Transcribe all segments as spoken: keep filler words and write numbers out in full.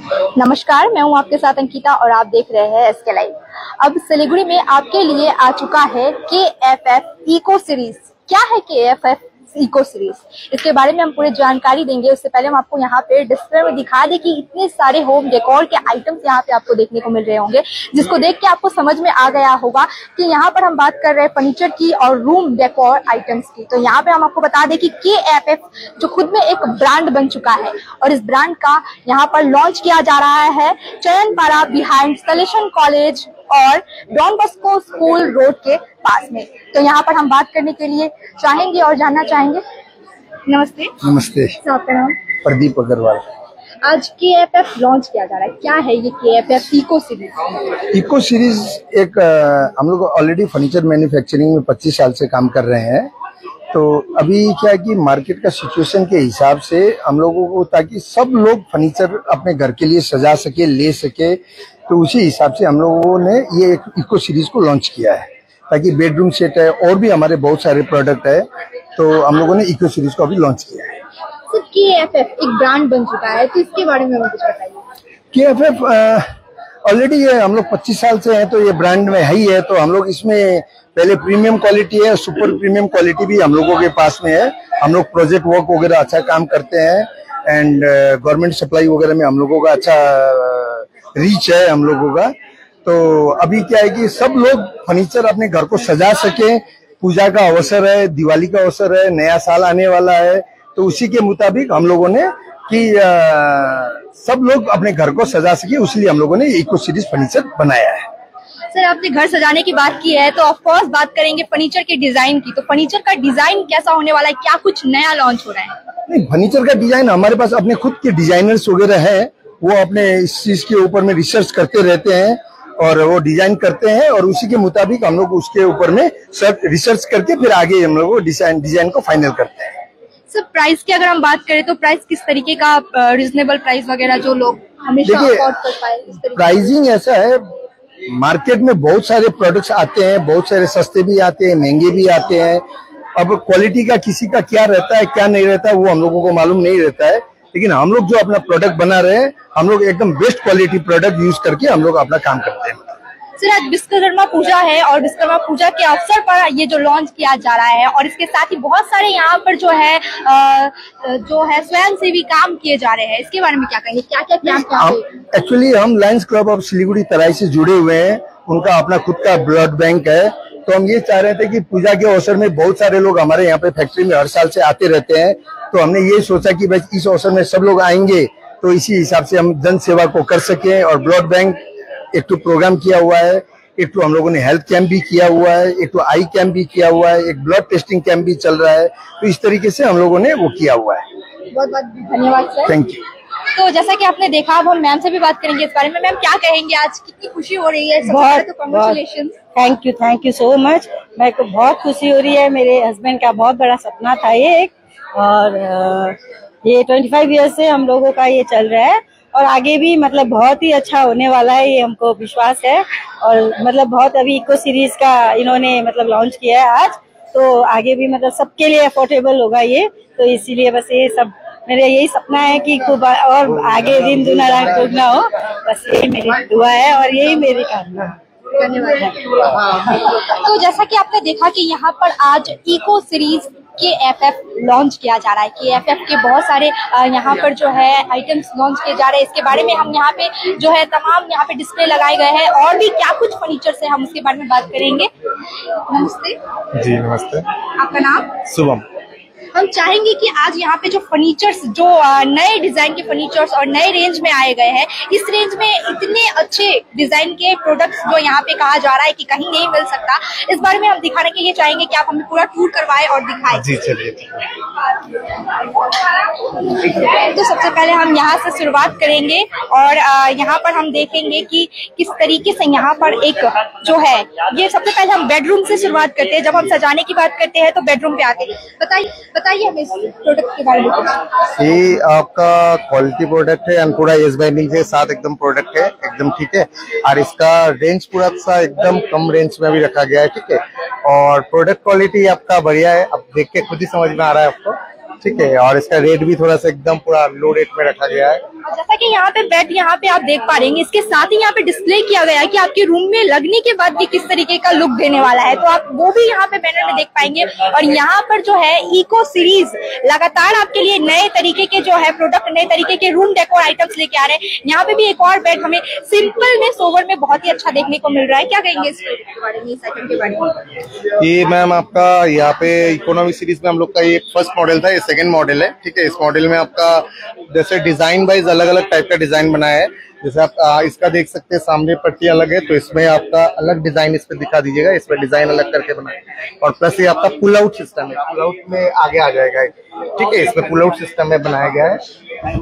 नमस्कार, मैं हूं आपके साथ अंकिता और आप देख रहे हैं एसके लाइव। अब सिलीगुड़ी में आपके लिए आ चुका है के एफ एफ इको सीरीज। क्या है के एफ एफ इको सीरीज, इसके बारे में हम पूरी जानकारी देंगे। उससे पहले हम आपको यहाँ पे डिस्प्ले में दिखा दें कि इतने सारे होम डेकोर के आइटम्स यहाँ पे आपको देखने को मिल रहे होंगे, जिसको देख के आपको समझ में आ गया होगा कि यहाँ पर हम बात कर रहे हैं फर्नीचर की और रूम डेकोर आइटम्स की। तो यहाँ पे हम आपको बता दें कि के एफ एफ जो खुद में एक ब्रांड बन चुका है और इस ब्रांड का यहाँ पर लॉन्च किया जा रहा है चयनपारा बिहाइंड सलेशन कॉलेज और डॉन बॉस्को स्कूल रोड के पास में। तो यहाँ पर हम बात करने के लिए चाहेंगे और जानना चाहेंगे। नमस्ते। नमस्ते। आपका नाम? प्रदीप अग्रवाल। आज के एफ एफ लॉन्च किया जा रहा है, क्या है ये K F F eco series? Eco series एक आ, हम लोग ऑलरेडी फर्नीचर मैन्युफैक्चरिंग में पच्चीस साल से काम कर रहे हैं। तो अभी क्या है कि मार्केट का सिचुएशन के हिसाब से हम लोगों को, ताकि सब लोग फर्नीचर अपने घर के लिए सजा सके, ले सके, तो उसी हिसाब से हम लोगों ने ये एक इको सीरीज को लॉन्च किया है। ताकि बेडरूम सेट है और भी हमारे बहुत सारे प्रोडक्ट है, तो हम लोगों ने इको सीरीज को अभी लॉन्च किया है। सर, के एफ एफ एक ब्रांड बन चुका है, तो इसके बारे में हमें कुछ बताइए। के एफ एफ ऑलरेडी ये हम लोग पच्चीस साल से हैं, तो ये ब्रांड में है ही है। तो हम लोग इसमें पहले प्रीमियम क्वालिटी है, सुपर प्रीमियम क्वालिटी भी हम लोगों के पास में है। हम लोग प्रोजेक्ट वर्क वगैरह अच्छा काम करते हैं एंड गवर्नमेंट सप्लाई वगैरह में हम लोगों का अच्छा रीच है हम लोगों का। तो अभी क्या है कि सब लोग फर्नीचर अपने घर को सजा सके, पूजा का अवसर है, दिवाली का अवसर है, नया साल आने वाला है, तो उसी के मुताबिक हम लोगों ने कि आ, सब लोग अपने घर को सजा सके, इसलिए हम लोगों ने इको सीरीज फर्नीचर बनाया है। सर, आपने घर सजाने की बात की है तो ऑफ कोर्स बात करेंगे फर्नीचर के डिजाइन की। तो फर्नीचर का डिजाइन कैसा होने वाला है, क्या कुछ नया लॉन्च हो रहा है? नहीं, फर्नीचर का डिजाइन हमारे पास अपने खुद के डिजाइनर्स वगैरह हैं, वो अपने इस चीज के ऊपर में रिसर्च करते रहते हैं और वो डिजाइन करते हैं और उसी के मुताबिक हम लोग उसके ऊपर में सब रिसर्च करके फिर आगे हम लोग डिजाइन डिजाइन को फाइनल करते हैं। सर, प्राइस की अगर हम बात करें तो प्राइस किस तरीके का, रिजनेबल प्राइस वगैरह जो लोग हमेशा अफोर्ड कर पाए? प्राइसिंग ऐसा है, मार्केट में बहुत सारे प्रोडक्ट्स आते हैं, बहुत सारे सस्ते भी आते हैं, महंगे भी आते हैं। अब क्वालिटी का किसी का क्या रहता है क्या नहीं रहता है वो हम लोगों को मालूम नहीं रहता है, लेकिन हम लोग जो अपना प्रोडक्ट बना रहे हैं, हम लोग एकदम बेस्ट क्वालिटी प्रोडक्ट यूज करके हम लोग अपना काम करते हैं। सर, आज विश्वकर्मा पूजा है और विश्वकर्मा पूजा के अवसर पर ये जो लॉन्च किया जा रहा है और इसके साथ ही बहुत सारे यहाँ पर जो है आ, जो है स्वयंसेवी काम किए जा रहे हैं, इसके बारे में क्या कहेंगे? क्या क्या क्या एक्चुअली हम Lions Club of Siliguri Terai से जुड़े हुए हैं, उनका अपना खुद का ब्लड बैंक है। तो हम ये चाह रहे थे कि पूजा के अवसर में बहुत सारे लोग हमारे यहाँ पे फैक्ट्री में हर साल से आते रहते हैं, तो हमने ये सोचा कि भाई इस अवसर में सब लोग आएंगे तो इसी हिसाब से हम जन सेवा को कर सकें। और ब्लड बैंक एक तो प्रोग्राम किया हुआ है, एक तो हम लोगों ने हेल्थ कैंप भी किया हुआ है, एक तो आई कैंप भी किया हुआ है, एक ब्लड टेस्टिंग कैंप भी चल रहा है। तो इस तरीके से हम लोगों ने वो किया हुआ है। बहुत बहुत धन्यवाद सर। Thank you. तो जैसा कि आपने देखा, अब हम मैम से भी बात करेंगे इस बारे में। मैम, क्या कहेंगे, आज कितनी खुशी हो रही है? बहुत तो congratulation. Thank you thank you so much. मेरे को बहुत खुशी हो रही है, मेरे हस्बैंड का बहुत बड़ा सपना था ये एक, और ये पच्चीस इयर्स से हम लोगों का ये चल रहा है और आगे भी मतलब बहुत ही अच्छा होने वाला है, ये हमको विश्वास है। और मतलब बहुत अभी इको सीरीज का इन्होंने मतलब लॉन्च किया है आज, तो आगे भी मतलब सबके लिए अफोर्डेबल होगा ये। तो इसीलिए बस ये सब मेरा यही सपना है कि खूब और आगे दिन दुना रात दुगना हो, बस यही मेरी दुआ है और यही मेरी कामना है। धन्यवाद। तो जैसा कि आपने देखा कि यहाँ पर आज इको सीरीज के एफ एफ लॉन्च किया जा रहा है। के एफ एफ के बहुत सारे यहाँ पर जो है आइटम्स लॉन्च किए जा रहे हैं। इसके बारे में हम यहाँ पे जो है तमाम यहाँ पे डिस्प्ले लगाए गए हैं और भी क्या कुछ फर्नीचर है, हम उसके बारे में बात करेंगे। नमस्ते जी। नमस्ते। आपका नाम? शुभम। हम चाहेंगे कि आज यहाँ पे जो फर्नीचर्स, जो नए डिजाइन के फर्नीचर्स और नए रेंज में आए गए हैं, इस रेंज में इतने अच्छे डिजाइन के प्रोडक्ट्स जो यहाँ पे कहा जा रहा है कि कहीं नहीं मिल सकता, इस बारे में हम दिखाने के लिए चाहेंगे कि आप हमें पूरा टूर करवाएं और दिखाएं। जी चलिए। तो सबसे पहले हम यहाँ से शुरुआत करेंगे और यहाँ पर हम देखेंगे कि किस तरीके से यहाँ पर एक जो है, ये सबसे पहले हम बेडरूम से शुरुआत करते हैं। जब हम सजाने की बात करते हैं तो बेडरूम पे आते हैं। बताइए बताइए हमें इस प्रोडक्ट के बारे में कुछ। ये आपका क्वालिटी प्रोडक्ट है, पूरा एस बाइंडिंग के साथ एकदम प्रोडक्ट है, एकदम ठीक है। और इसका रेंज पूरा सा एकदम कम रेंज में भी रखा गया है, ठीक है। और प्रोडक्ट क्वालिटी आपका बढ़िया है, अब देख के खुद ही समझ में आ रहा है आपको, ठीक है। और इसका रेट भी थोड़ा सा एकदम पूरा लो रेट में रखा गया है। और जैसा कि यहाँ पे बेड यहाँ पे आप देख पा रहे हैं, इसके साथ ही यहाँ पे डिस्प्ले किया गया है कि आपके रूम में लगने के बाद भी किस तरीके का लुक देने वाला है, तो आप वो भी यहाँ पे बैनर में देख पाएंगे। और यहाँ पर जो है इको सीरीज लगातार आपके लिए नए तरीके के जो है प्रोडक्ट, नए तरीके के रूम डेकोर आइटम्स लेके आ रहे हैं। यहाँ पे भी एक और बेड हमें सिंपल में सोवर में बहुत ही अच्छा देखने को मिल रहा है। क्या कहेंगे इसके बारे में, इस आइटम के बारे में? ये मैम आपका यहाँ पे इकोनॉमी सीरीज में हम लोग का ये फर्स्ट मॉडल था, ये सेकंड मॉडल है, ठीक है। इस मॉडल में आपका जैसे डिजाइन वाइज अलग अलग टाइप का डिजाइन बनाया है। जैसे आप आ, इसका देख सकते हैं, सामने पट्टी अलग है, तो इसमें आपका अलग डिजाइन इस पे दिखा दीजिएगा, इसमें डिजाइन अलग करके बनाए। और प्लस ये आपका पुल आउट सिस्टम है, पुल आउट में आगे आ जाएगा, ठीक है। इसमें पुल आउट सिस्टम में बनाया गया है,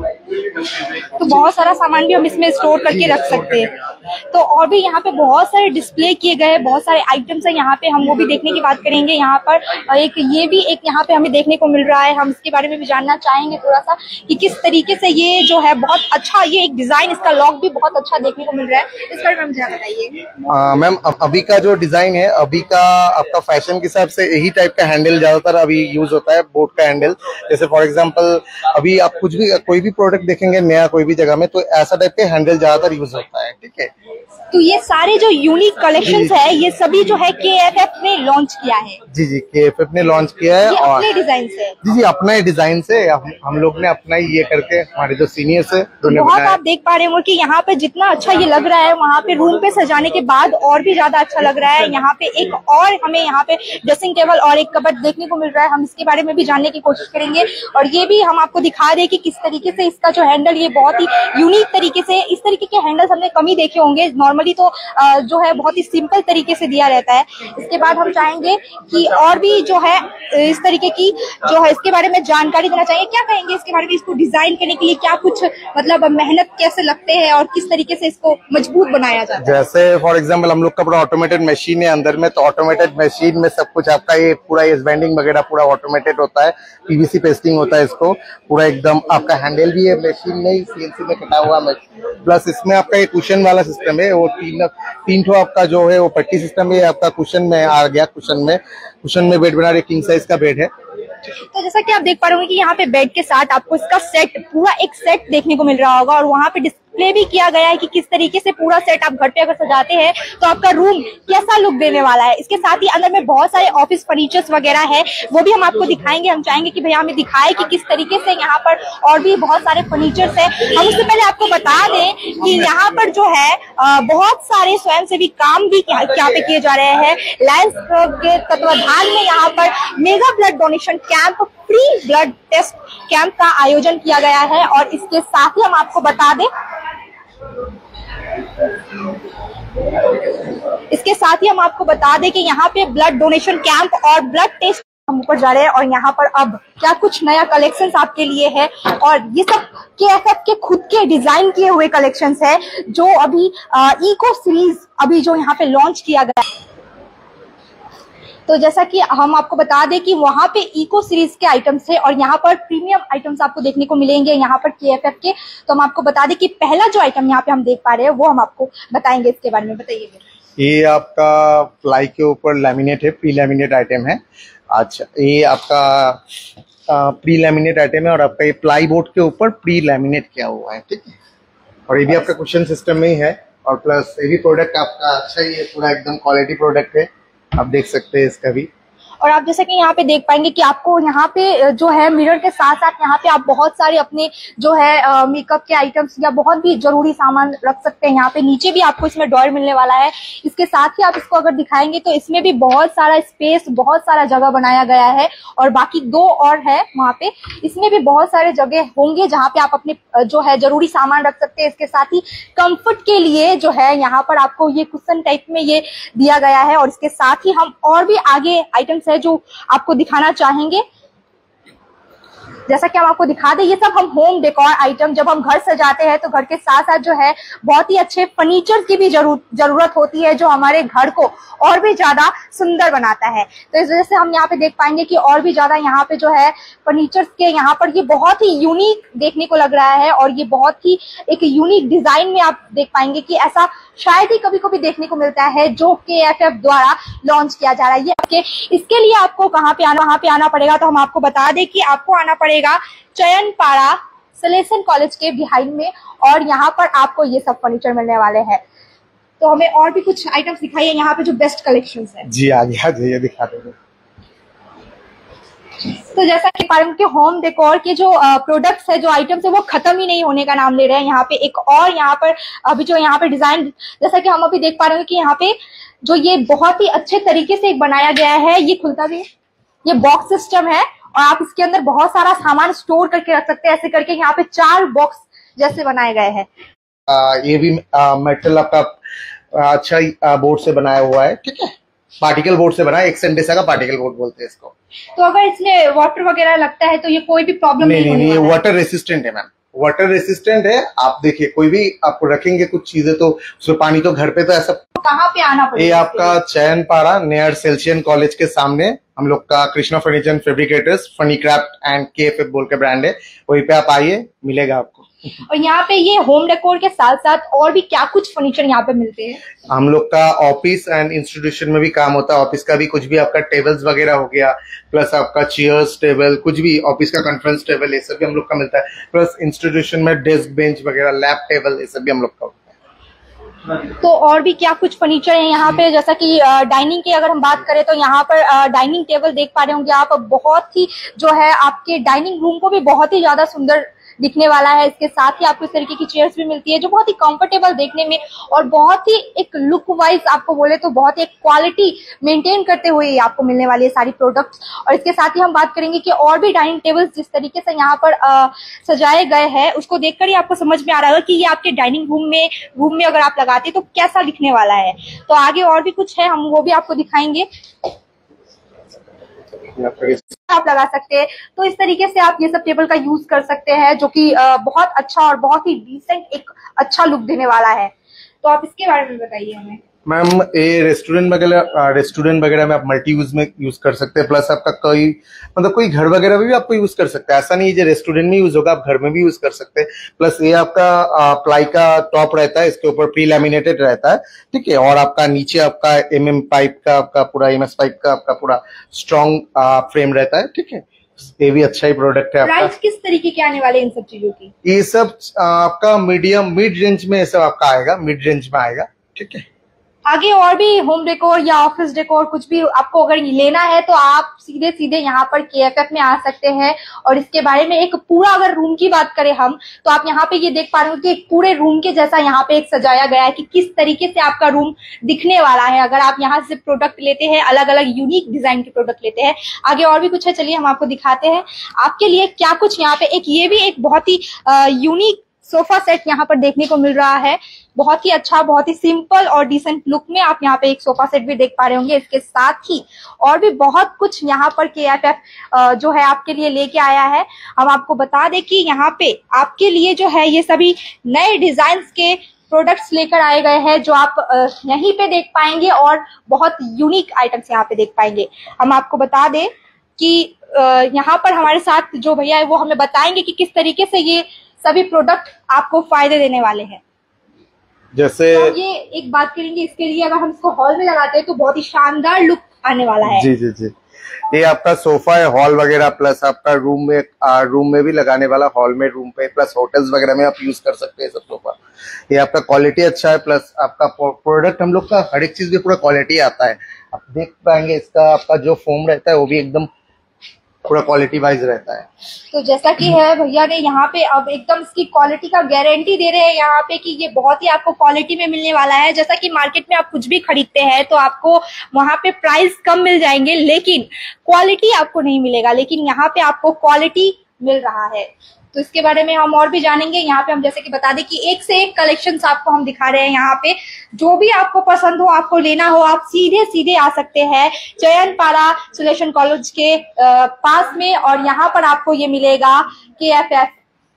तो बहुत सारा सामान भी हम इसमें स्टोर करके रख सकते हैं। तो और भी यहाँ पे बहुत सारे डिस्प्ले किए गए हैं, बहुत सारे आइटम्स हैं यहाँ पे, हम वो भी देखने की बात करेंगे। यहाँ पर एक ये भी एक यहाँ पे हमें देखने को मिल रहा है, हम इसके बारे में भी जानना चाहेंगे थोड़ा सा कि किस तरीके से ये जो है बहुत अच्छा, ये एक डिजाइन, इसका लॉक भी बहुत अच्छा देखने को मिल रहा है। इस बारे में मुझे बताइए मैम। अभी का जो डिजाइन है, अभी का आपका फैशन के हिसाब से यही टाइप का हैंडल ज्यादातर अभी यूज होता है, बोट का हैंडल। जैसे फॉर एग्जाम्पल अभी आप कुछ भी कोई भी प्रोडक्ट देखेंगे नया कोई भी जगह में, तो ऐसा टाइप के हैंडल ज्यादातर यूज होता है, ठीक है। तो ये सारे जो यूनिक कलेक्शंस है, ये सभी जो है के एफ एफ ने लॉन्च किया है। जी जी, के एफ एफ ने लॉन्च किया है, ये और अपने डिजाइन से। जी जी, अपना ही डिजाइन से हम, हम लोग ने अपना ही ये करके, हमारे जो सीनियर्स है बहुत आप देख पा रहे होंगे कि यहाँ पे जितना अच्छा ये लग रहा है, वहाँ पे रूम पे सजाने के बाद और भी ज्यादा अच्छा लग रहा है। यहाँ पे एक और हमें यहाँ पे ड्रेसिंग टेबल और एक कबर्ड देखने को मिल रहा है, हम इसके बारे में भी जानने की कोशिश करेंगे। और ये भी हम आपको दिखा दें कि किस तरीके से इसका जो हैंडल, ये बहुत ही यूनिक तरीके से, इस तरीके के हैंडल्स हमने कम ही देखे होंगे। नॉर्मली तो जो है बहुत ही सिंपल तरीके से दिया रहता है। इसके बाद हम चाहेंगे कि और भी जो है इस तरीके की जो है इसके बारे में जानकारी देना चाहिए। क्या कहेंगे इसके बारे में, इसको डिजाइन करने के लिए क्या कुछ मतलब मेहनत कैसे लगते हैं और किस तरीके से इसको मजबूत बनाया जाता है? जैसे फॉर एग्जांपल हम लोग का पूरा ऑटोमेटेड मशीन है अंदर में, तो ऑटोमेटेड मशीन में सब कुछ आपका ये पूरा ये बेंडिंग वगैरह पूरा ऑटोमेटेड होता है, पीवीसी पेस्टिंग होता है इसको पूरा एकदम। आपका हैंडल भी है मशीन में ही सीएनसी में कटा हुआ, प्लस इसमें आपका ये कुशन वाला सिस्टम है, वो तीन तीन ठो आपका जो है वो पट्टी सिस्टम है, आपका कुशन में आ गया, कुशन में कुशन में बेड बना रहे, किंग साइज का बेड है। तो जैसा कि आप देख पा रहे होंगे कि यहाँ पे बेड के साथ आपको इसका सेट, पूरा एक सेट देखने को मिल रहा होगा, और वहाँ पे डिस्प्ले भी किया गया है कि किस तरीके से पूरा सेट आप घर पे अगर सजाते हैं तो आपका रूम कैसा लुक देने वाला है। इसके साथ ही अंदर में बहुत सारे ऑफिस फर्नीचर्स वगैरह है, वो भी हम आपको दिखाएंगे। हम चाहेंगे कि भैया हमें दिखाए कि किस तरीके से यहाँ पर और भी बहुत सारे फर्नीचर्स है। हम उससे पहले आपको बता दें कि यहाँ पर जो है बहुत सारे स्वयंसेवी काम भी यहाँ पे किए जा रहे हैं। लायंस क्लब के तत्वाधान में यहाँ पर mega blood donation camp, free blood test camp का आयोजन किया गया है। और इसके साथ ही हम आपको बता दें इसके साथ ही हम आपको बता दें कि यहाँ पे ब्लड डोनेशन कैंप और ब्लड टेस्ट हम ऊपर जा रहे हैं, और यहाँ पर अब क्या कुछ नया कलेक्शंस आपके लिए है। और ये सब के एफ एफ के खुद के डिजाइन किए हुए कलेक्शंस है, जो अभी इको सीरीज अभी जो यहाँ पे लॉन्च किया गया है। तो जैसा कि हम आपको बता दें कि वहाँ पे इको सीरीज के आइटम्स है और यहाँ पर प्रीमियम आइटम्स आपको देखने को मिलेंगे यहाँ पर के एफ एफ के। तो हम आपको बता दें कि पहला जो आइटम यहाँ पे हम देख पा रहे हैं वो हम आपको बताएंगे, इसके बारे में बताइए। ये आपका प्लाई के ऊपर लैमिनेट है, प्री लैमिनेट आइटम है। अच्छा, ये आपका प्री लैमिनेट आइटम है और आपका ये प्लाई बोर्ड के ऊपर प्री लैमिनेट किया हुआ है, ठीक है। और ये भी आपका कुशन सिस्टम में ही है, और प्लस ये भी प्रोडक्ट आपका अच्छा ही है, पूरा एकदम क्वालिटी प्रोडक्ट है, आप देख सकते हैं इसका भी। और आप जैसे कि यहाँ पे देख पाएंगे कि आपको यहाँ पे जो है मिरर के साथ साथ यहाँ पे आप बहुत सारे अपने जो है मेकअप के आइटम्स या बहुत भी जरूरी सामान रख सकते हैं। यहाँ पे नीचे भी आपको इसमें ड्रॉयर मिलने वाला है। इसके साथ ही आप इसको अगर दिखाएंगे तो इसमें भी बहुत सारा स्पेस, बहुत सारा जगह बनाया गया है। और बाकी दो और है वहाँ पे, इसमें भी बहुत सारे जगह होंगे जहाँ पे आप अपने जो है जरूरी सामान रख सकते हैं। इसके साथ ही कंफर्ट के लिए जो है यहाँ पर आपको ये कुशन टाइप में ये दिया गया है। और इसके साथ ही हम और भी आगे आइटम्स है जो आपको दिखाना चाहेंगे। जैसा कि हम आपको दिखा दें, ये सब हम होम डेकोर आइटम, जब हम घर सजाते हैं तो घर के साथ साथ जो है बहुत ही अच्छे फर्नीचर की भी जरूरत जरूरत होती है, जो हमारे घर को और भी ज्यादा सुंदर बनाता है। तो इस वजह से हम यहाँ पे देख पाएंगे कि और भी ज्यादा यहाँ पे जो है फर्नीचर के यहाँ पर ये बहुत ही यूनिक देखने को लग रहा है। और ये बहुत ही एक यूनिक डिजाइन में आप देख पाएंगे कि ऐसा शायद ही कभी कभी देखने को मिलता है जो के एफ एफ द्वारा लॉन्च किया जा रहा है। ये आपके इसके लिए आपको कहाँ पे आना वहां पे आना पड़ेगा, तो हम आपको बता दें कि आपको आना पड़ेगा चयनपाड़ा सलेशन कॉलेज के बिहाइंड में, और यहाँ पर आपको ये सब फर्नीचर मिलने वाले हैं। तो हमें और भी कुछ आइटम्स दिखाइए यहाँ पे जो बेस्ट कलेक्शंस है। जी आगे आ जाइए, दिखा देंगे। तो जैसा कि पारंपरिक के होम डेकोर के जो प्रोडक्ट्स है, जो आइटम्स है, वो खत्म ही नहीं होने का नाम ले रहे हैं। यहाँ पे एक और यहाँ पर अभी जो यहाँ पे डिजाइन, जैसा कि हम अभी देख पा रहे हैं कि यहाँ पे जो ये बहुत ही अच्छे तरीके से बनाया गया है, ये खुलता भी है, ये बॉक्स सिस्टम है और आप इसके अंदर बहुत सारा सामान स्टोर करके रख सकते हैं। ऐसे करके यहाँ पे चार बॉक्स जैसे बनाए गए हैं। ये भी मेटल आपका अच्छा बोर्ड से बनाया हुआ है, ठीक है, पार्टिकल बोर्ड से बना है, एक्सेंडेसा का पार्टिकल बोर्ड बोलते हैं इसको। तो अगर इसमें वाटर वगैरह लगता है तो ये कोई भी प्रॉब्लम नहीं, नहीं नहीं, नहीं, ये वाटर रेसिस्टेंट है मैम, वाटर रेसिस्टेंट है। आप देखिए कोई भी आपको रखेंगे कुछ चीजें तो उसमें पानी तो घर पे तो ऐसा। कहाँ पे आना पड़ेगा? ये आपका चयनपाड़ा नियर सेल्सियन कॉलेज के सामने हम लोग का Krishna furniture fabricators funny craft and KFF बोल के ब्रांड है, वहीं पे आप आइए, मिलेगा आपको। और यहाँ पे ये होम डेकोर के साथ साथ और भी क्या कुछ फर्नीचर यहाँ पे मिलते हैं? हम लोग का ऑफिस एंड इंस्टीट्यूशन में भी काम होता है, ऑफिस का भी कुछ भी आपका टेबल्स वगैरह हो गया, प्लस आपका चेयर्स टेबल, कुछ भी ऑफिस का कॉन्फ्रेंस टेबल, ये सब भी हम लोग का मिलता है। प्लस इंस्टीट्यूशन में डेस्क बेंच वगैरह, लैब टेबल, ये सब भी हम लोग का होता है। तो और भी क्या कुछ फर्नीचर है यहाँ पे? जैसा कि डाइनिंग की अगर हम बात करें तो यहाँ पर डाइनिंग टेबल देख पा रहे होंगे आप, बहुत ही जो है आपके डाइनिंग रूम को भी बहुत ही ज्यादा सुंदर दिखने वाला है। इसके साथ ही आपको इस तरीके की चेयर्स भी मिलती है जो बहुत ही कंफर्टेबल देखने में और बहुत ही एक लुक वाइज आपको बोले तो बहुत ही क्वालिटी मेंटेन करते हुए आपको मिलने वाली है सारी प्रोडक्ट्स। और इसके साथ ही हम बात करेंगे कि और भी डाइनिंग टेबल्स जिस तरीके से यहाँ पर आ, सजाए गए हैं, उसको देखकर ही आपको समझ में आ रहा है कि ये आपके डाइनिंग रूम में रूम में अगर आप लगाते तो कैसा दिखने वाला है। तो आगे और भी कुछ है, हम वो भी आपको दिखाएंगे, आप लगा सकते हैं। तो इस तरीके से आप ये सब टेबल का यूज कर सकते हैं जो कि बहुत अच्छा और बहुत ही डिसेंट एक अच्छा लुक देने वाला है। तो आप इसके बारे में बताइए हमें। मैम ये रेस्टोरेंट वगैरह रेस्टोरेंट वगैरह में आप मल्टी यूज में यूज कर सकते हैं, प्लस आपका कोई मतलब कोई घर वगैरह में भी आपको यूज कर सकते हैं। ऐसा नहीं है रेस्टोरेंट में यूज होगा, आप घर में भी यूज कर सकते हैं। प्लस ये आपका प्लाई का टॉप रहता है, इसके ऊपर प्री लैमिनेटेड रहता है, ठीक है, और आपका नीचे आपका एम एम पाइप का आपका पूरा एम एस पाइप का आपका पूरा स्ट्रॉन्ग फ्रेम रहता है, ठीक है। ये भी अच्छा ही प्रोडक्ट है आपका। प्राइस किस तरीके के आने वाले इन सब चीजों की? ये सब आपका मीडियम मिड रेंज में ये सब आपका आएगा, मिड रेंज में आएगा, ठीक है। आगे और भी होम डेकोर या ऑफिस डेकोर कुछ भी आपको अगर लेना है तो आप सीधे सीधे यहाँ पर केएफएफ में आ सकते हैं। और इसके बारे में एक पूरा अगर रूम की बात करें हम तो आप यहाँ पे ये देख पा रहे हो कि एक पूरे रूम के जैसा यहाँ पे एक सजाया गया है कि किस तरीके से आपका रूम दिखने वाला है अगर आप यहाँ से प्रोडक्ट लेते हैं, अलग अलग यूनिक डिजाइन के प्रोडक्ट लेते हैं। आगे और भी कुछ है, चलिए हम आपको दिखाते हैं आपके लिए क्या कुछ यहाँ पे। एक ये भी एक बहुत ही यूनिक सोफा सेट यहाँ पर देखने को मिल रहा है, बहुत ही अच्छा, बहुत ही सिंपल और डिसेंट लुक में आप यहाँ पे एक सोफा सेट भी देख पा रहे होंगे। इसके साथ ही और भी बहुत कुछ यहाँ पर केएफएफ जो है आपके लिए लेके आया है। हम आपको बता दें कि यहाँ पे आपके लिए जो है ये सभी नए डिजाइन के प्रोडक्ट्स लेकर आए गए हैं जो आप यहीं पे देख पाएंगे और बहुत यूनिक आइटम्स यहाँ पे देख पाएंगे। हम आपको बता दें कि यहाँ पर हमारे साथ जो भैया है वो हमें बताएंगे कि किस तरीके से ये सभी प्रोडक्ट आपको फायदे देने वाले हैं। जैसे तो ये एक बात करेंगे, इसके लिए अगर हम इसको हॉल में लगाते हैं तो बहुत ही शानदार लुक आने वाला है। जी जी जी, ये आपका सोफा है हॉल वगैरह, प्लस आपका रूम में आ, रूम में भी लगाने वाला, हॉल में, रूम पे, प्लस होटल्स वगैरह में आप यूज कर सकते हैं सब सोफा। ये आपका क्वालिटी अच्छा है, प्लस आपका प्रोडक्ट हम लोग का हर एक चीज में पूरा क्वालिटी आता है। आप देख पाएंगे इसका आपका जो फोम रहता है वो भी एकदम पूरा क्वालिटी वाइज रहता है। तो जैसा कि है भैया ने यहाँ पे अब एकदम इसकी क्वालिटी का गारंटी दे रहे हैं यहाँ पे कि ये बहुत ही आपको क्वालिटी में मिलने वाला है। जैसा कि मार्केट में आप कुछ भी खरीदते हैं तो आपको वहाँ पे प्राइस कम मिल जाएंगे लेकिन क्वालिटी आपको नहीं मिलेगा, लेकिन यहाँ पे आपको क्वालिटी मिल रहा है। तो इसके बारे में हम और भी जानेंगे। यहाँ पे हम जैसे कि बता दें कि एक से एक कलेक्शंस आपको हम दिखा रहे हैं। यहाँ पे जो भी आपको पसंद हो, आपको लेना हो, आप सीधे सीधे आ सकते हैं चयनपाड़ा सलेशन कॉलेज के पास में और यहाँ पर आपको ये मिलेगा केएफएफ।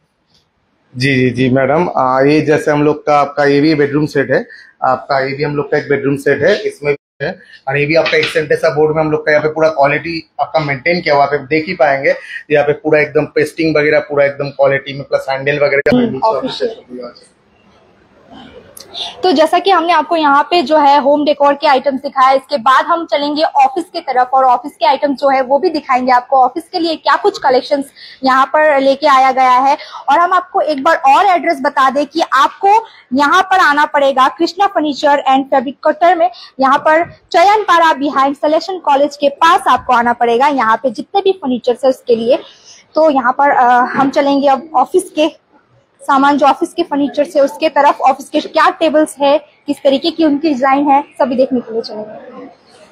जी जी जी मैडम, ये जैसे हम लोग का आपका ये भी बेडरूम सेट है, आपका ये भी हम लोग का एक बेडरूम सेट है, इसमें है और ये भी आपका एक्सेंडेसा बोर्ड में हम लोग का यहाँ पे पूरा क्वालिटी आपका मेंटेन किया हुआ, आप देख ही पाएंगे यहाँ पे पूरा एकदम पेस्टिंग वगैरह पूरा एकदम क्वालिटी में, प्लस हैंडल वगैरह। तो जैसा कि हमने आपको यहाँ पे जो है होम डेकोर के आइटम्स दिखाया, इसके बाद हम चलेंगे ऑफिस के तरफ और ऑफिस के आइटम्स जो है वो भी दिखाएंगे आपको। ऑफिस के लिए क्या कुछ कलेक्शंस यहाँ पर लेके आया गया है। और हम आपको एक बार और एड्रेस बता दें कि आपको यहाँ पर आना पड़ेगा Krishna furniture and fabric cutter में। यहाँ पर चयनपारा बिहाइंड सलेक्शन कॉलेज के पास आपको आना पड़ेगा। यहाँ पे जितने भी फर्नीचर है उसके लिए। तो यहाँ पर आ, हम चलेंगे अब ऑफिस के सामान, जो ऑफिस के फर्नीचर है उसके तरफ। ऑफिस के क्या टेबल्स है, किस तरीके की उनकी डिजाइन है, सभी देखने के लिए चलेंगे।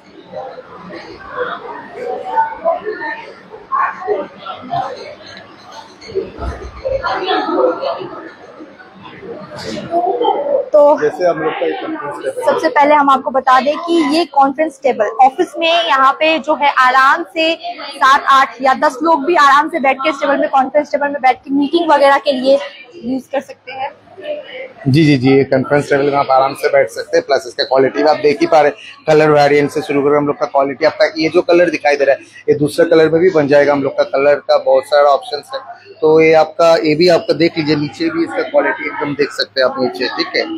तो जैसे हम लोग का एक कॉन्फ्रेंस टेबल, सबसे पहले हम आपको बता दें कि ये कॉन्फ्रेंस टेबल ऑफिस में यहाँ पे जो है आराम से सात आठ या दस लोग भी आराम से बैठ के इस टेबल में, कॉन्फ्रेंस टेबल में बैठ के मीटिंग वगैरह के लिए यूज कर सकते हैं। जी जी जी, कॉन्फ्रेंस टेबल में आप आराम से बैठ सकते हैं। प्लस इसका क्वालिटी आप देख ही पा रहे, कलर वेरिएंट से शुरू कर हम लोग का क्वालिटी आपका ये जो कलर दिखाई दे रहा है ये दूसरे कलर में भी बन जाएगा। हम लोग का कलर का बहुत सारा ऑप्शंस है। तो ये आपका ये भी आपका देख लीजिए, नीचे भी इसका क्वालिटी एकदम देख सकते हैं आप नीचे, ठीक है।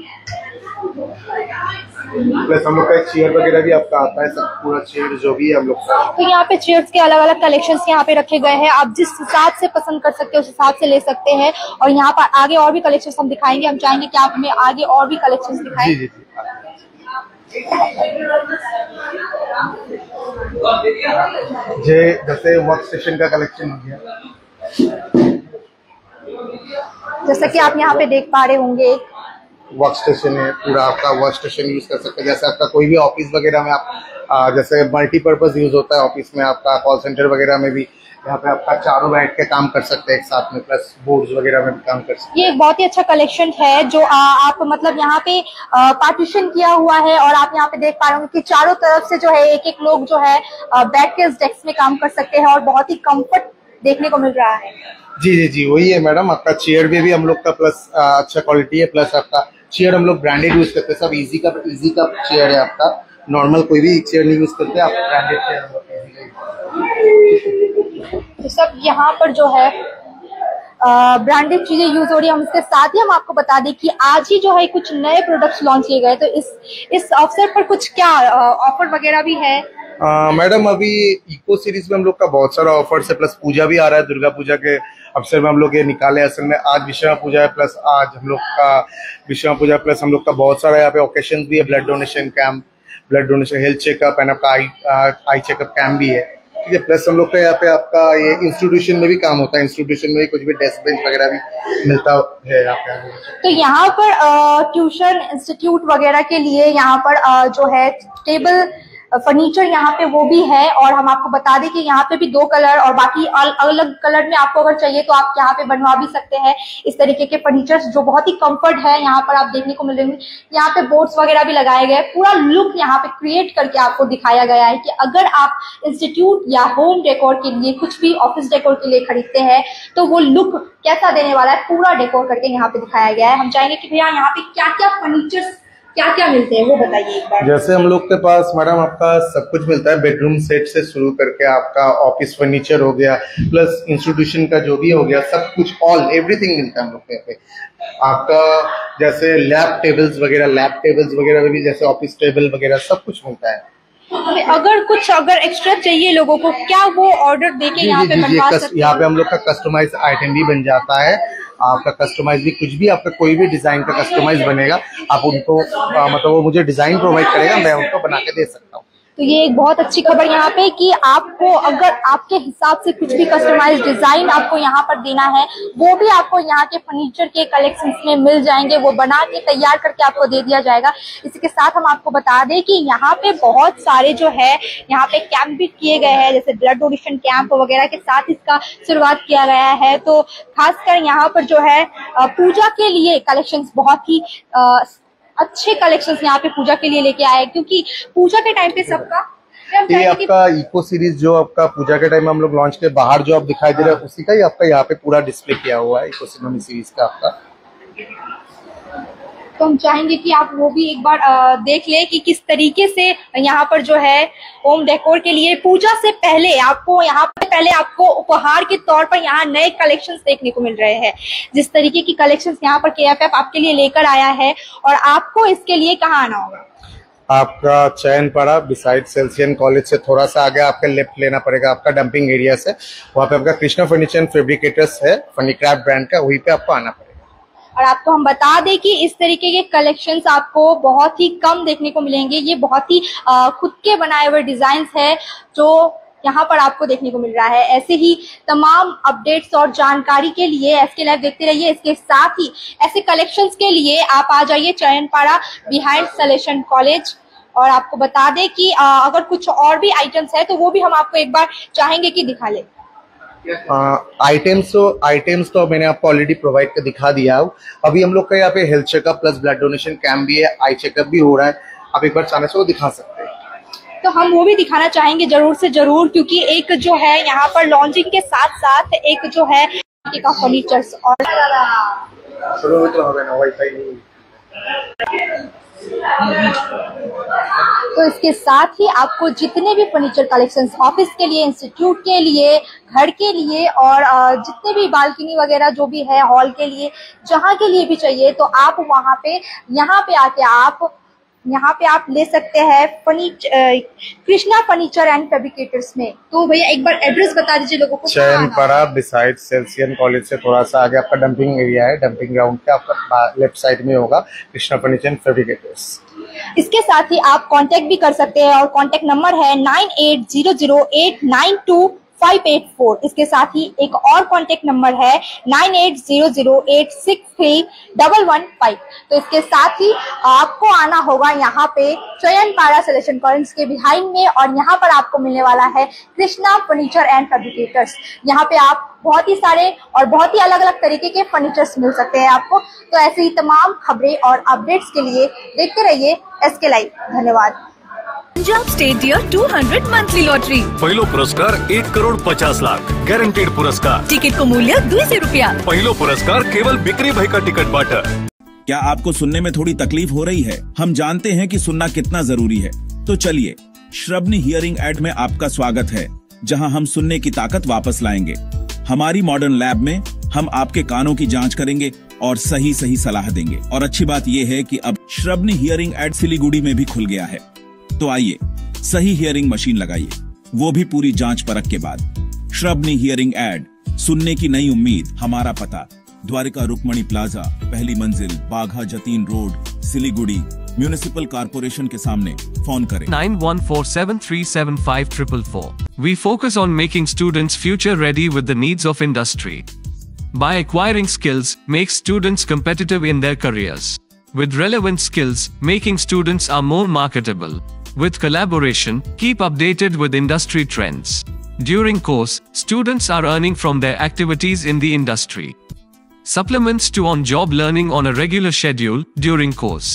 प्लस हम लोग का चेयर वगैरह भी आपका आता है, सब पूरा चेयर जो भी है हम लोग का। तो यहाँ पे चेयर्स के अलग अलग कलेक्शंस यहाँ पे रखे गए हैं। आप जिस हिसाब से पसंद कर सकते हैं उस हिसाब से ले सकते हैं। और यहाँ पर आगे और भी कलेक्शंस हम दिखाएंगे। हम चाहेंगे कि आप हमें आगे और भी कलेक्शंस दिखाएं। जी जी जी। जे जैसे वर्क स्टेशन का कलेक्शन हो गया, जैसा कि आप यहाँ पे देख पा रहे होंगे, वर्क स्टेशन है पूरा आपका। वर्क स्टेशन यूज कर सकते हैं। जैसे आपका कोई भी ऑफिस वगैरह में आप आ, जैसे मल्टीपर्पज यूज होता है ऑफिस में, आपका कॉल सेंटर वगैरह में भी यहाँ पे आपका चारों बैठ के काम कर सकते हैं एक साथ में। प्लस बोर्ड्स वगैरह में भी काम कर सकते हैं। ये एक बहुत ही अच्छा कलेक्शन है जो आ, आप मतलब यहाँ पे पार्टीशन किया हुआ है। और आप यहाँ पे देख पा रहे होंगे कि चारों तरफ से जो है एक एक लोग जो है बैठ के इस डेस्क में काम कर सकते हैं और बहुत ही कम्फर्ट देखने को मिल रहा है। जी जी जी, वही है मैडम। आपका चेयर में भी हम लोग का प्लस अच्छा क्वालिटी है। प्लस आपका चेयर हम लोग ब्रांडेड यूज करते हैं। सब इजी का इजी का चेयर है आपका, नॉर्मल कोई भी चेयर नहीं यूज करते आप, ब्रांडेड चेयर हम लोग का। तो सब यहाँ पर जो है ब्रांडेड चीजें यूज हो रही है। हम इसके साथ ही हम आपको बता दें कि आज ही जो है कुछ नए प्रोडक्ट्स लॉन्च किए गए। तो इस इस अवसर पर कुछ क्या ऑफर वगैरह भी है? मैडम अभी इको सीरीज में हम लोग का बहुत सारा ऑफर्स है। प्लस पूजा भी आ रहा है, दुर्गा पूजा के अवसर में हम लोग ये निकाले। असल में आज विश्वकर्मा पूजा है, प्लस आज हम लोग का विश्वकर्मा पूजा, प्लस हम लोग का बहुत सारा यहाँ पे ओकेशन भी है। Blood donation camp, blood donation, health checkup and आपका आई आई चेकअप कैंप भी है, ठीक है। प्लस हम लोग का यहाँ पे आपका ये इंस्टीट्यूशन में भी काम होता है। इंस्टीट्यूशन में भी कुछ भी डेस्क बेंच वगैरह भी मिलता है यहाँ पे। तो यहाँ पर ट्यूशन इंस्टीट्यूट वगैरह के लिए यहाँ पर आ, जो है टेबल फर्नीचर यहाँ पे वो भी है। और हम आपको बता दें कि यहाँ पे भी दो कलर और बाकी अलग अलग कलर में आपको अगर चाहिए तो आप यहाँ पे बनवा भी सकते हैं इस तरीके के फर्नीचर्स जो बहुत ही कंफर्ट है यहाँ पर आप देखने को मिल रहे हैं। यहाँ पे बोर्ड्स वगैरह भी लगाए गए, पूरा लुक यहाँ पे क्रिएट करके आपको दिखाया गया है कि अगर आप इंस्टीट्यूट या होम डेकोर के लिए कुछ भी ऑफिस डेकोर के लिए खरीदते हैं तो वो लुक कैसा देने वाला है, पूरा डेकोर करके यहाँ पे दिखाया गया है। हम चाहेंगे कि भैया यहाँ पे क्या क्या फर्नीचर्स क्या क्या मिलते हैं वो बताइए एक बार। जैसे हम लोग के पास मैडम आपका सब कुछ मिलता है। बेडरूम सेट से शुरू करके आपका ऑफिस फर्नीचर हो गया, प्लस इंस्टीट्यूशन का जो भी हो गया, सब कुछ ऑल एवरीथिंग मिलता है हम लोग के यहाँ पे। आपका जैसे लैब टेबल्स वगैरह, लैब टेबल्स वगैरह में भी जैसे ऑफिस टेबल वगैरह सब कुछ मिलता है। अगर कुछ अगर एक्स्ट्रा चाहिए लोगों को, क्या वो ऑर्डर देके यहाँ पे बनवा सकते हैं? यहाँ पे हम लोग का कस्टमाइज आइटम भी बन जाता है। आपका कस्टमाइज भी कुछ भी आपका कोई भी डिजाइन का कस्टमाइज बनेगा, आप उनको आ, मतलब वो मुझे डिजाइन प्रोवाइड करेगा, मैं उनको बना के दे सकता हूँ। तो ये एक बहुत अच्छी खबर यहाँ पे कि आपको अगर आपके हिसाब से कुछ भी कस्टमाइज डिजाइन आपको यहाँ पर देना है वो भी आपको यहाँ के फर्नीचर के कलेक्शंस में मिल जाएंगे। वो बना के तैयार करके आपको दे दिया जाएगा। इसी के साथ हम आपको बता दें कि यहाँ पे बहुत सारे जो है यहाँ पे कैंप भी किए गए हैं, जैसे ब्लड डोनेशन कैंप वगैरह के साथ इसका शुरुआत किया गया है। तो खासकर यहाँ पर जो है पूजा के लिए कलेक्शंस बहुत ही अच्छे कलेक्शंस यहाँ पे पूजा के लिए लेके आए, क्योंकि पूजा के टाइम पे सबका ये आपका इको सीरीज जो आपका पूजा के टाइम में हम लोग लॉन्च के बाहर जो आप दिखाई दे रहे हैं उसी का ही आपका यहाँ पे पूरा डिस्प्ले किया हुआ है इको सीरीज का आपका। तो हम चाहेंगे कि आप वो भी एक बार आ, देख लें कि किस तरीके से यहाँ पर जो है होम डेकोर के लिए पूजा से पहले आपको यहाँ पर पहले आपको उपहार के तौर पर यहाँ नए कलेक्शंस देखने को मिल रहे हैं। जिस तरीके की कलेक्शंस यहाँ पर के एफ एफ आपके लिए लेकर आया है, और आपको इसके लिए कहाँ आना होगा? आपका चयनपाड़ा बिसाइड सेल्सियन कॉलेज से थोड़ा सा आगे आपका लेफ्ट लेना पड़ेगा, आपका डंपिंग एरिया से। वहाँ पे आपका कृष्णा फर्नीचर एंड फैब्रिकेटर्स है, फनी क्राफ्ट ब्रांड का, वहीं पे आपको आना पड़ेगा। और आपको हम बता दें कि इस तरीके के कलेक्शंस आपको बहुत ही कम देखने को मिलेंगे। ये बहुत ही खुद के बनाए हुए डिजाइन है जो यहाँ पर आपको देखने को मिल रहा है। ऐसे ही तमाम अपडेट्स और जानकारी के लिए एसके लाइव देखते रहिए। इसके साथ ही ऐसे कलेक्शंस के लिए आप आ जाइए चयनपाड़ा बिहाइंड सलेशन कॉलेज। और आपको बता दें कि अगर कुछ और भी आइटम्स है तो वो भी हम आपको एक बार चाहेंगे कि दिखा ले। आइटम्स तो आइटम्स तो मैंने आपको ऑलरेडी प्रोवाइड कर दिखा दिया हूँ। अभी हम लोग का यहाँ पे health checkup plus blood donation camp भी है, आई चेकअप भी हो रहा है। आप एक बार चाहने से वो दिखा सकते हैं। तो हम वो भी दिखाना चाहेंगे जरूर से जरूर, क्योंकि एक जो है यहाँ पर लॉन्चिंग के साथ साथ एक जो है का फर्नीचर्स और तो इसके साथ ही आपको जितने भी फर्नीचर कलेक्शंस ऑफिस के लिए, इंस्टीट्यूट के लिए, घर के लिए और जितने भी बालकनी वगैरह जो भी है हॉल के लिए, जहाँ के लिए भी चाहिए तो आप वहाँ पे यहाँ पे आके आप यहाँ पे आप ले सकते हैं furniture Krishna furniture and fabricators में। तो भैया एक बार एड्रेस बता दीजिए लोगों को। चयनपाड़ा बिसाइड सेल्सियन कॉलेज से थोड़ा सा आगे आपका डंपिंग एरिया है, डंपिंग ग्राउंड पे आपका लेफ्ट साइड में होगा कृष्णा फर्नीचर एंड फैब्रिकेटर्स। इसके साथ ही आप कांटेक्ट भी कर सकते हैं और कांटेक्ट नंबर है nine eight zero zero eight nine two five eight four. इसके साथ ही एक और कांटेक्ट नंबर है nine eight zero zero eight six three one one five. तो इसके साथ ही आपको आना होगा यहाँ पे चयनपाड़ा सलेशन कॉलेज के बिहाइंड में, और यहाँ पर आपको मिलने वाला है कृष्णा फर्नीचर एंड फैब्रिकेटर्स। यहाँ पे आप बहुत ही सारे और बहुत ही अलग अलग तरीके के फर्नीचर्स मिल सकते हैं आपको। तो ऐसे ही तमाम खबरें और अपडेट्स के लिए देखते रहिए एसके लाइव। धन्यवाद। Punjab state dear two hundred monthly lottery, पहलो पुरस्कार एक करोड़ पचास लाख गैरंटेड पुरस्कार। टिकट को मूल्य दो सौ रुपया। पहलो पुरस्कार केवल बिक्री भाई का टिकट बांटा। क्या आपको सुनने में थोड़ी तकलीफ हो रही है? हम जानते हैं कि सुनना कितना जरूरी है। तो चलिए, श्रवणी हियरिंग एड में आपका स्वागत है, जहां हम सुनने की ताकत वापस लाएंगे। हमारी मॉडर्न लैब में हम आपके कानों की जांच करेंगे और सही सही सलाह देंगे। और अच्छी बात यह है कि अब श्रवणी हियरिंग एड सिलीगुड़ी में भी खुल गया है। तो आइए सही हियरिंग मशीन लगाइए, वो भी पूरी जांच परख के बाद। श्रवणी हियरिंग एड, सुनने की नई उम्मीद। हमारा पता द्वारिका रुक्मणी प्लाजा, पहली मंजिल, Bagha Jatin road, Siliguri, municipal corporation के सामने। फोन करें nine one four seven three seven five triple four. We focus on making students future ready with the needs of industry. By acquiring skills, make students competitive in their careers. With relevant skills, making students are more marketable. With collaboration, keep updated with industry trends. During course, students are earning from their activities in the industry. Supplements to on-job learning on a regular schedule during course.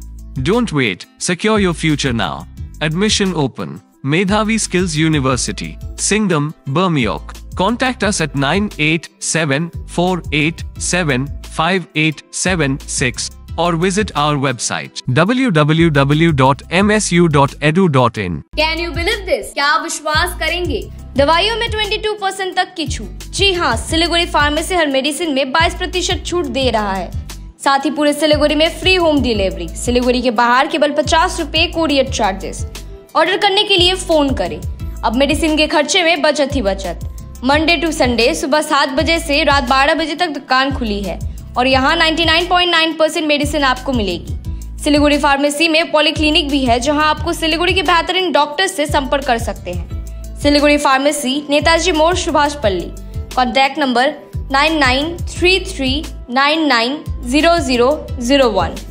Don't wait, secure your future now. Admission open. Medhavi Skills University, Singham, Bermioc. Contact us at nine eight seven four eight seven five eight seven six. और visit our website W W W dot M S U dot e d u dot in। Can you believe this? क्या आप विश्वास करेंगे? दवाइयों में बाईस percent तक की छूट। जी हाँ, सिलीगुड़ी फार्मेसी हर मेडिसिन में बाईस प्रतिशत छूट दे रहा है। साथ ही पूरे सिलीगुड़ी में फ्री होम डिलीवरी। सिलीगुड़ी के बाहर केवल पचास रुपए कोरियर चार्जेस। ऑर्डर करने के लिए फोन करें। अब मेडिसिन के खर्चे में बचत ही बचत। मंडे टू संडे सुबह सात बजे से रात बारह बजे तक दुकान खुली है और यहाँ निन्यानवे पॉइंट नौ परसेंट मेडिसिन आपको मिलेगी। सिलीगुड़ी फार्मेसी में पॉलीक्लिनिक भी है, जहां आपको सिलीगुड़ी के बेहतरीन डॉक्टर्स से संपर्क कर सकते हैं। सिलीगुड़ी फार्मेसी, नेताजी मोड़, Subhash Palli. Contact number nine nine three three nine nine zero zero zero one.